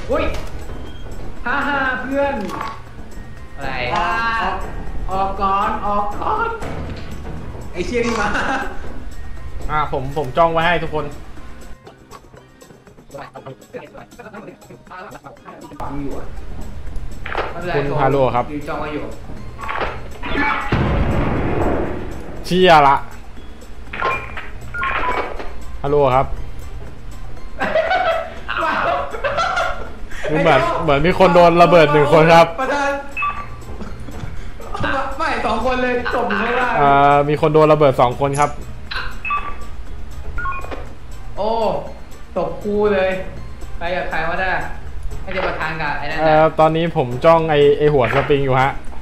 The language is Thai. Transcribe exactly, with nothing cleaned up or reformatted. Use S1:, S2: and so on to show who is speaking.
S1: อุ้ยฮ่าฮ่าเพื่อน
S2: อะไร
S1: ออกออกก่อนออกก่อนไอเชี่ยนี่มา
S3: อ่าผมผมจ้องไว้ให้ทุกคน
S1: ฟังอยู่อ่ะ
S3: คุณฮาโลครับ
S1: ยืนจ้องไว้อยู่
S3: เชี่ยละฮัลโหลครับเหมือนเหมือนมีคนโดนระเบิดหนึ่งคนครับ
S1: ประธานไม่สองคนเลยจบอยู่ข้างล่าง
S3: เอ่อมีคนโดนระเบิดสองคนครับ
S1: โอ้ตกคูเลยใครกับใครวะได้ให้จะประธานกับไอ้นั่น
S3: เอ่
S1: นะ
S3: อตอนนี้ผมจ้องไอไอหัวสปริงอยู่ฮะ